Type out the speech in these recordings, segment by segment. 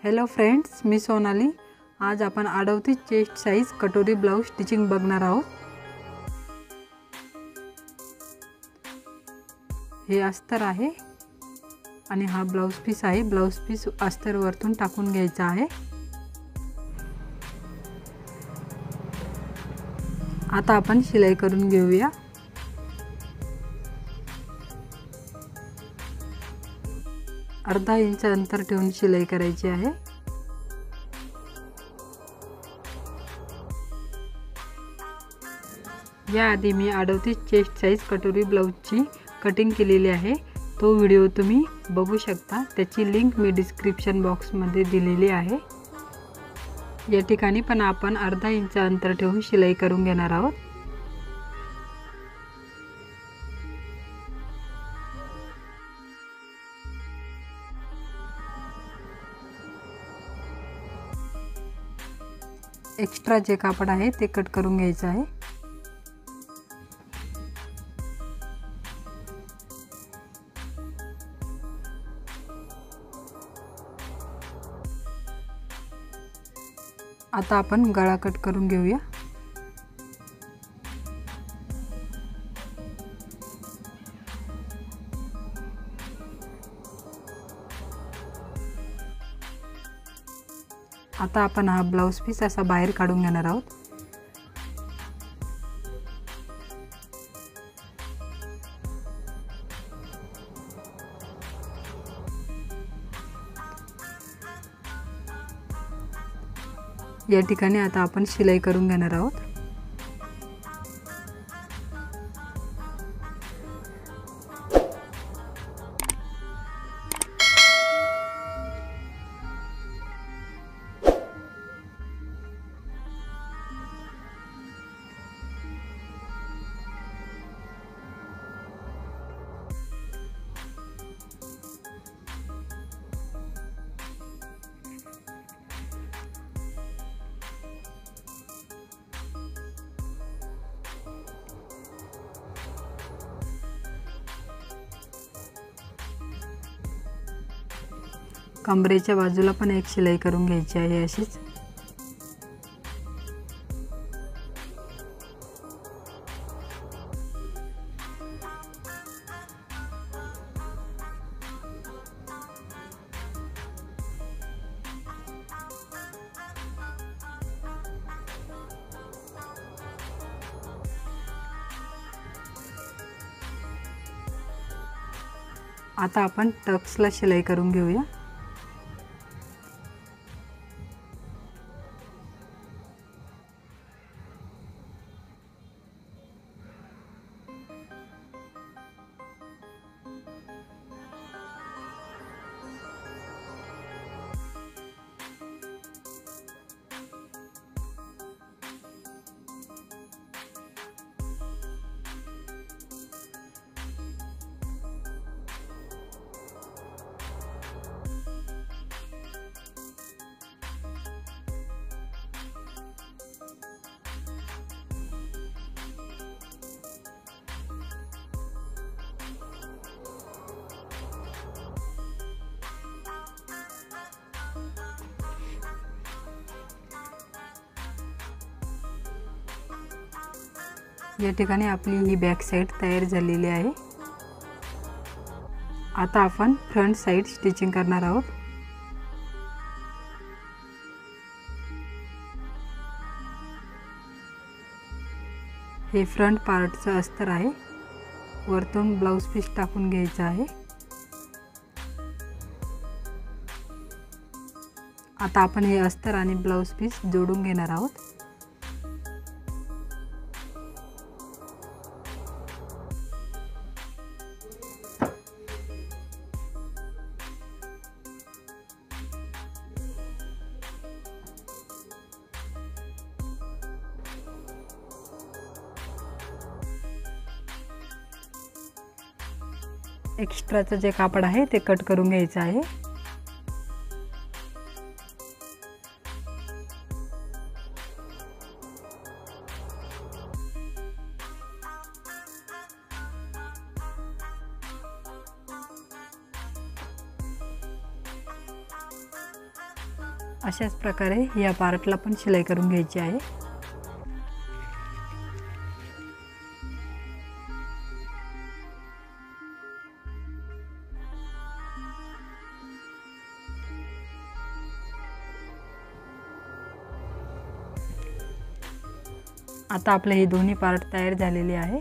Hello friends, मी सोनाली। आज आपण 38 chest size कटोरी ब्लाउज स्टिचिंग बघणार आहोत। हे अस्तर आहे आणि हा ब्लाउज पीस आहे। ब्लाउज पीस अस्तर वरतून टाकून घ्यायचा आहे। आता आपण शिलाई करून घेऊया। अर्धा इंच अंतर ठेवून शिलाई करायची आहे। याआधी मी 38 चेस्ट साइज कटोरी ब्लाउजची कटिंग केलेली आहे। तो व्हिडिओ तुम्ही बघू शकता, त्याची लिंक मी डिस्क्रिप्शन बॉक्स मध्ये दिलेली आहे। या ठिकाणी पण आपण अर्धा इंच अंतर ठेवून शिलाई करून घेणार आहोत। एक्स्ट्रा जे कापड आहे ते कट करून घ्यायचं आहे। आता आपण गळा कट करून घेऊया। आता आपण हा ब्लाउज पीस असा बाहेर काढून घेणार आहोत। या ठिकाणी आता आपण शिलाई करून घेणार आहोत। कमरेच्या बाजूला पण एक शिलाई करून घ्यायची आहे अशीच। आता आपण टक्सला शिलाई करून घेऊया। या ठिकाणी आपली ही बॅक साइड तयार झालेली आहे। आता आपण फ्रंट साइड स्टिचिंग करणार आहोत। हे फ्रंट पार्टचं अस्तर आहे। वरतून ब्लाउज पीस टाकून घ्यायचं आहे। आता आपण हे अस्तर आणि ब्लाउज पीस जोडून घेणार आहोत। एक्स्ट्राचं जे कापड आहे ते कट करून घ्यायचं आहे। अशाच प्रकारे या पार्टला पण शिलाई करून घ्यायची आहे। आता आपले हे दोन्ही पार्ट तयार झालेले आहे।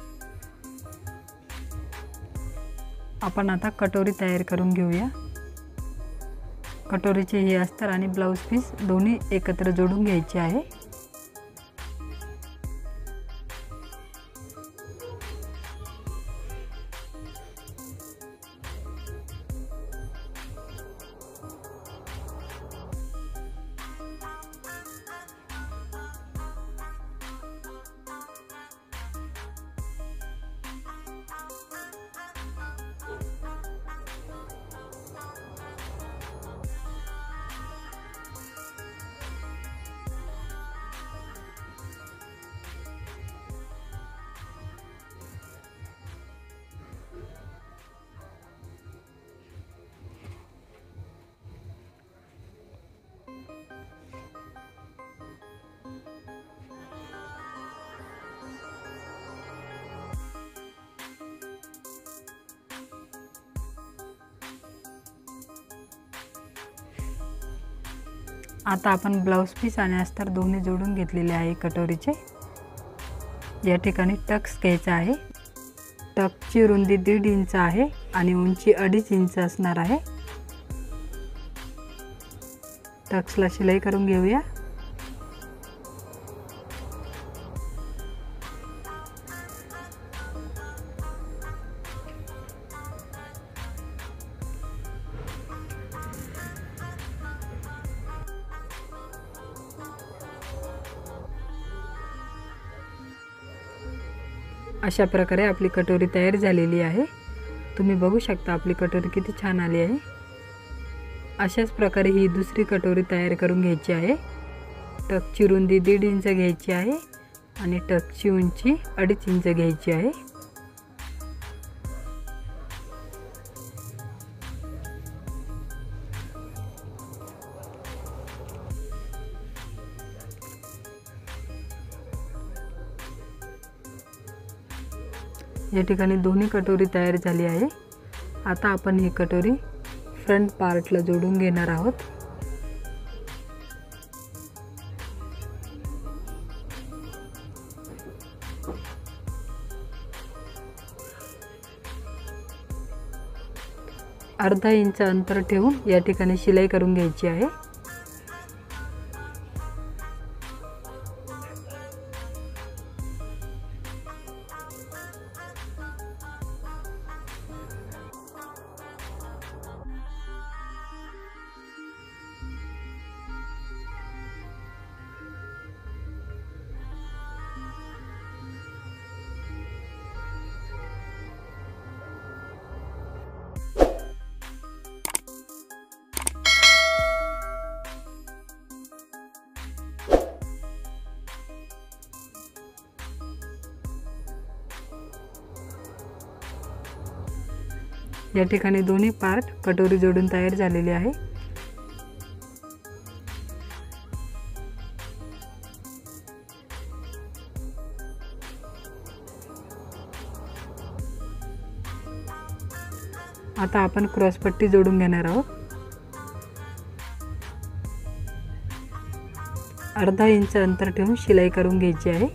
आपण आता कटोरी तयार करून घेऊया। कटोरीचे हे अस्तर आणि ब्लाउज पीस दोन्ही एकत्र जोडून घ्यायचे आहे। आता आपण ब्लाउज पीस आणि अस्तर दोन्ही जोडून घेतलेले आहे कटोरीचे। या ठिकाणी टक्स घ्यायचा आहे। टक्सची रुंदी 1.5 इंच आहे आणि उंची 2.5 इंच असणार आहे। टक्सला शिलाई करून घेऊया। अशा प्रकारे आपली कटोरी तयार झालेली आहे। तुम्ही बघू शकता आपली कटोरी किती छान आली आहे। अशाच प्रकारे ही दुसरी कटोरी तयार करून घ्यायची आहे। टक्सची रुंदी 1.5 इंच घ्यायची आहे आणि टक्सची उंची 2.5 इंच घ्यायची आहे। या ठिकाणी दोन्ही कटोरी तयार झाली आहे। आता आपण ही कटोरी फ्रंट पार्टला जोडून घेणार आहोत। अर्धा इंच अंतर ठेवून या ठिकाणी शिलाई करून घ्यायची आहे। या ठिकाणी दोन्ही पार्ट कटोरी जोडून तयार झालेले आहे। आता आपण क्रॉस पट्टी जोडून घेणार आहोत। अर्धा इंच अंतर ठेवून शिलाई करून घ्यायची आहे।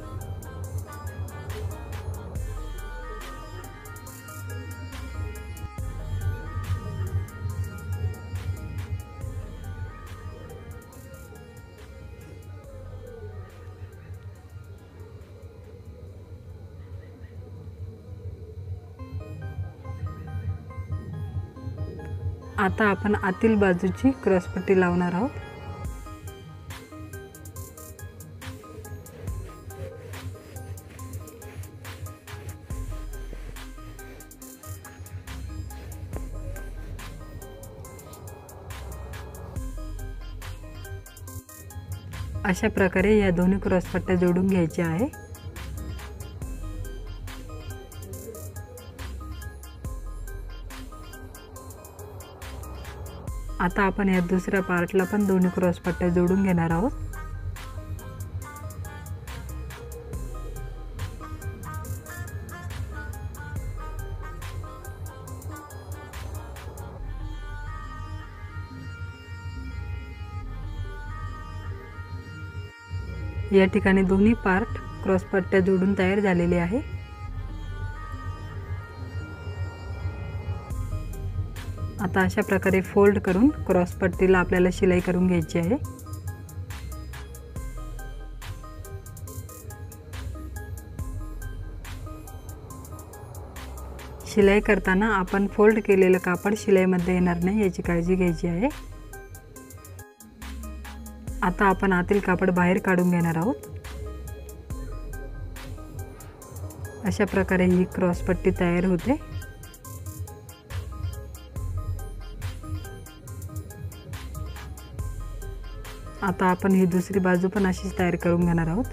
आता आपण आतील बाजूची क्रॉस पट्टी लावणार आहोत। अशा प्रकारे या दोन्ही क्रॉस पट्ट्या जोडून घ्यायच्या आहे। आता आपण या दुसऱ्या पार्टला पण दोन्ही क्रॉस पट्ट्या जोडून घेणार आहोत। या ठिकाणी दोन्ही पार्ट क्रॉस पट्ट्या जोडून तयार झालेले आहे। आता अशा प्रकारे फोल्ड करून क्रॉस पट्टीला आपल्याला शिलाई करून घ्यायची आहे। शिलाई करताना आपण फोल्ड केलेलं कापड शिलाईमध्ये येणार नाही याची काळजी घ्यायची आहे। आता आपण आतील कापड बाहेर काढून घेणार आहोत। अशा प्रकारे ही क्रॉस पट्टी तयार होते। आता आपण ही दुसरी बाजू पण अशीच तयार करून घेणार आहोत।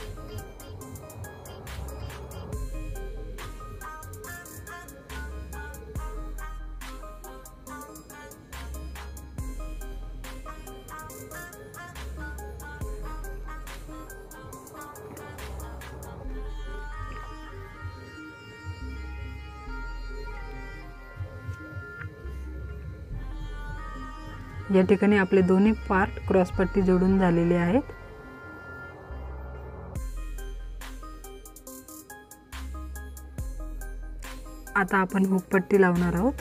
या ठिकाणी आपले दोन्ही पार्ट क्रॉस पट्टी जोडून झालेले आहेत। आता आपण हुक पट्टी लावणार आहोत।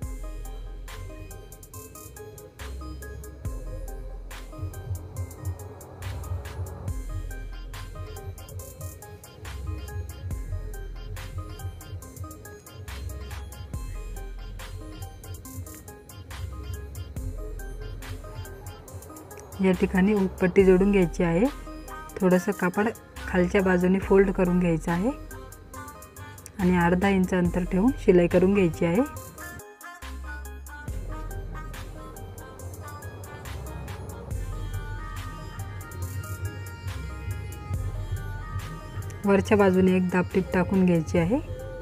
या ठिकाणी हुक पट्टी जोडून घ्यायची आहे। थोडंसं कापड खालच्या बाजूने फोल्ड करून घ्यायचं आहे आणि अर्धा इंच अंतर ठेवून शिलाई करून घ्यायची आहे। वरच्या बाजूने एक दाबटीप टाकून घ्यायची आहे।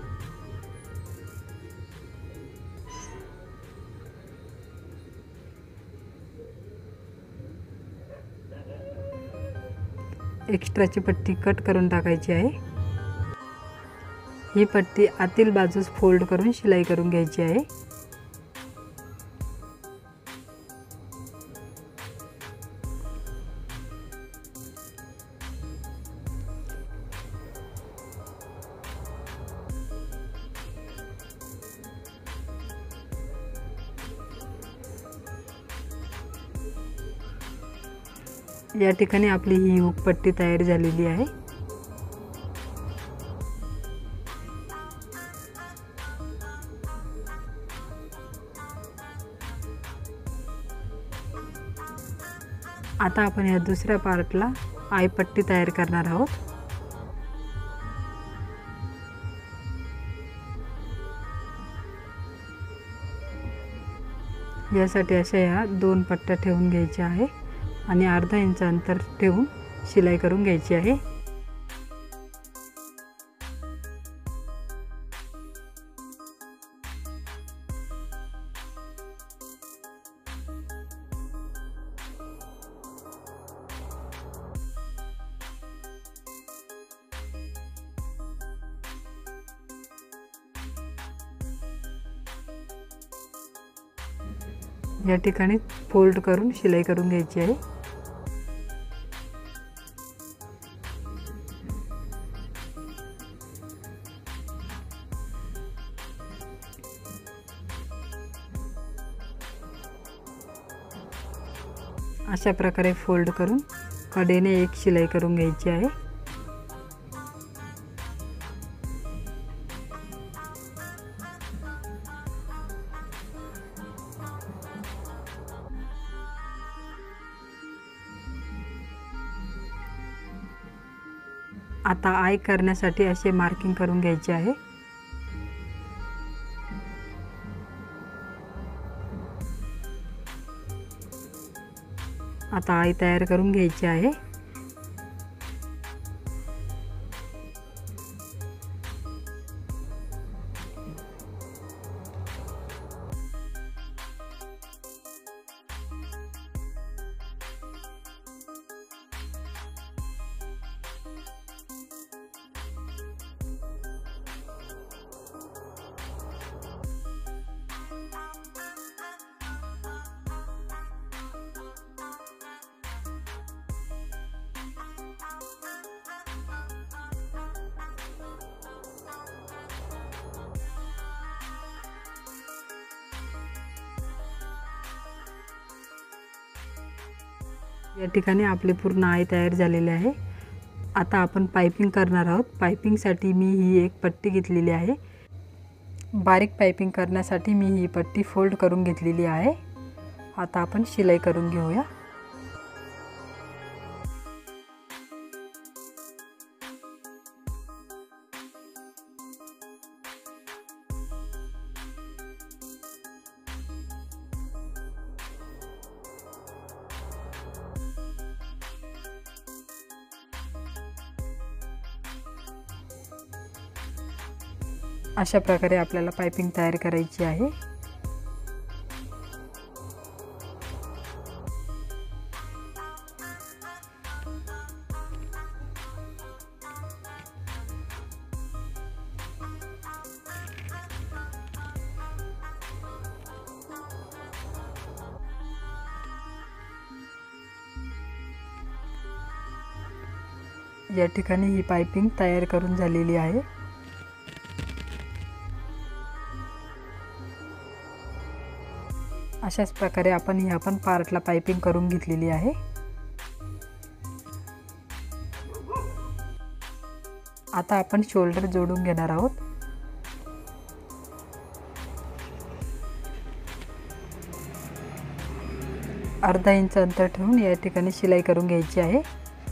एक्स्ट्राची पट्टी कट करून टाकायची आहे। ही पट्टी आतील बाजूस फोल्ड करून शिलाई करून घ्यायची आहे। या ठिकाणी आपली ही हुक पट्टी तयार झालेली आहे। आता आपण या दुसऱ्या पार्टला आय पट्टी तयार करणार आहोत। यासाठी अशा या दोन पट्ट्या ठेवून घ्यायच्या आहे आणि अर्धा इंच अंतर ठेवून शिलाई करून घ्यायची आहे। या ठिकाणी फोल्ड करून शिलाई करून घ्यायची आहे। अशा प्रकारे फोल्ड करून कडेने एक शिलाई करून घ्यायची आहे। आता आय करण्यासाठी असे मार्किंग करून घ्यायचे आहे। आता आय तयार करून घ्यायची आहे। या ठिकाणी आपले पूर्ण आय तयार झालेले आहे। आता आपण पाइपिंग करणार आहोत। पाइपिंगसाठी मी ही एक पट्टी घेतलेली आहे। बारीक पाइपिंग करण्यासाठी मी ही पट्टी फोल्ड करून घेतलेली आहे। आता आपण शिलाई करून घेऊया। अशा प्रकारे आपल्याला पाइपिंग तयार करायची आहे। या ठिकाणी ही पाइपिंग तयार करून झालेली आहे। अशाच प्रकारे आपण पार्टला पाइपिंग करून घेतलेली आहे। आता आपण शोल्डर जोडून घेणार आहोत। अर्धा इंच अंतर ठेवून या ठिकाणी शिलाई करून घ्यायची आहे।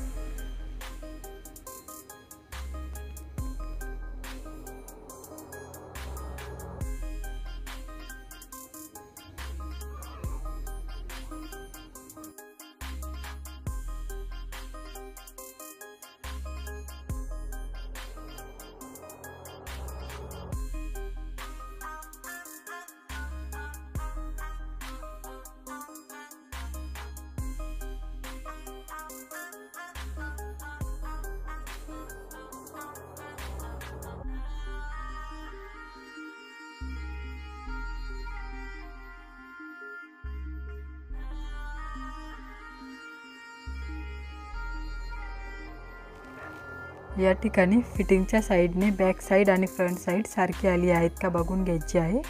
या ठिकाणी फिटिंगच्या साइडने बॅक साइड आणि फ्रंट साइड सारखी आली आहेत का बघून घ्यायची आहे।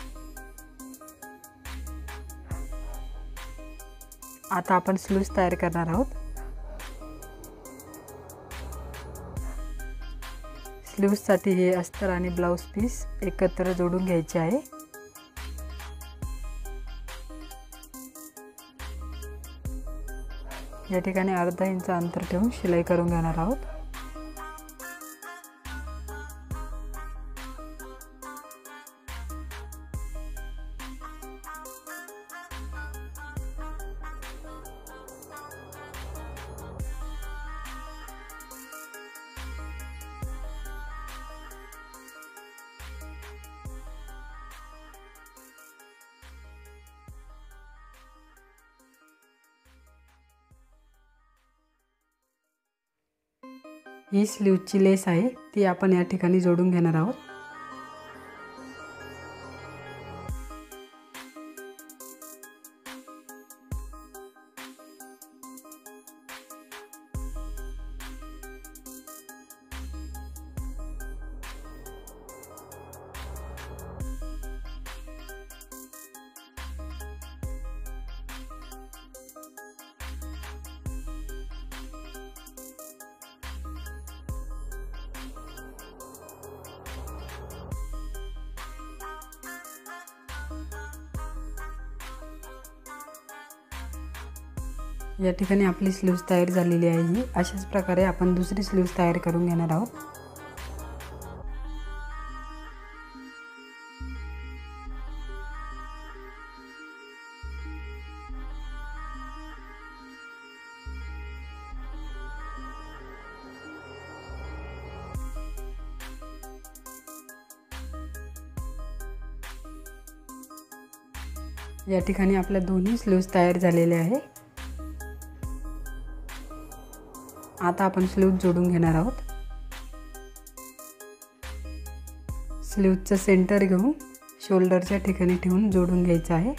आता आपण स्लीव्ज तयार करणार आहोत। स्लीव्जसाठी हे अस्तर आणि ब्लाउज पीस एकत्र जोडून घ्यायचे आहे। या ठिकाणी अर्धा इंच अंतर ठेवून शिलाई करून घेणार आहोत। ही स्लीवची लेस आहे ती आपण या ठिकाणी जोडून घेणार आहोत। या ठिकाणी आपली स्लीव्ज तयार झालेली आहे। अशाच प्रकारे आपण दुसरी स्लीव्ज तयार करून घेणार आहोत। या ठिकाणी आपल्या दोन्ही स्लीव्ज तयार झालेल्या आहे। आता आपण स्लीव्ज जोडून घेणार आहोत। स्लीव्जचं सेंटर घेऊन शोल्डरच्या ठिकाणी ठेवून जोडून घ्यायचं आहे।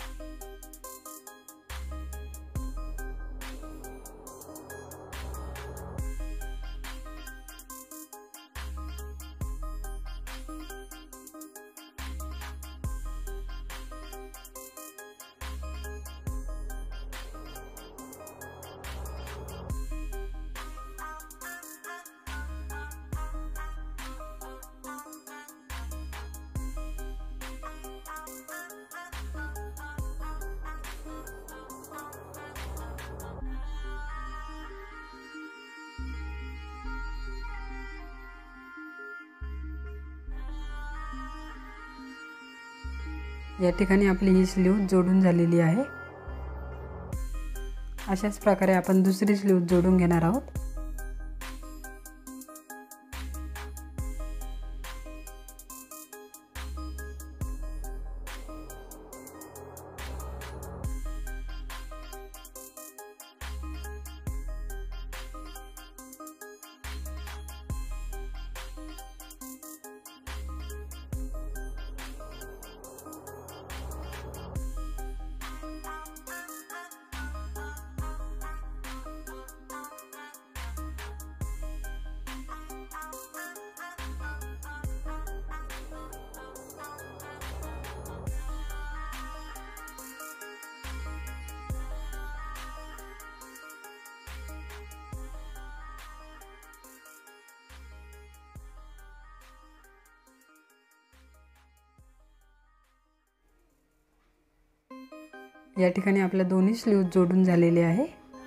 या ठिकाणी आपली ही स्लीव जोडून झालेली आहे। अशाच प्रकारे आपण दुसरी स्लीव जोडून घेणार आहोत। या ठिकाणी आपल्या दोन्ही स्लीव जोडून झालेले आहे।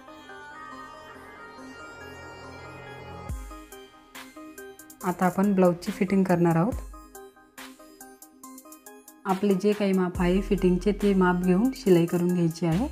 आता आपण ब्लाउजची फिटिंग करणार आहोत। आपले जे काही माप आहे फिटिंगचे ते माप घेऊन शिलाई करून घ्यायची आहे।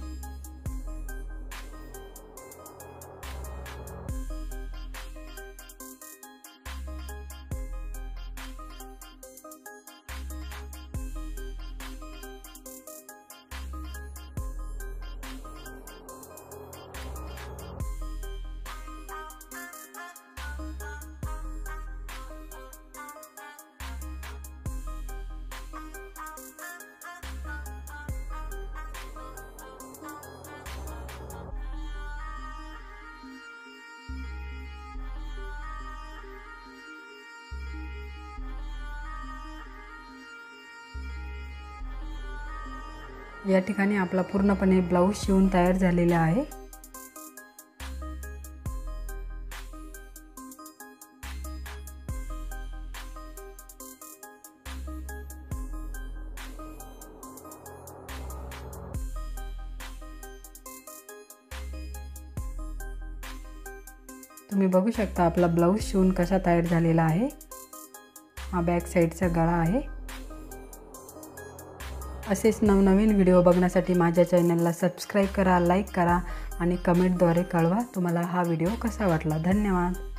या ठिकाणी आपला पूर्णपणे ब्लाउज शिवून तयार झालेला आहे। तुम्ही बघू शकता आपला ब्लाउज शिवून कसा तयार झालेला आहे। हा बॅक साइडचा गळा आहे। असेच नवनवीन व्हिडिओ बघण्यासाठी माझ्या चॅनलला सबस्क्राइब करा, लाईक करा आणि कमेंटद्वारे कळवा तुम्हाला हा व्हिडिओ कसा वाटला। धन्यवाद।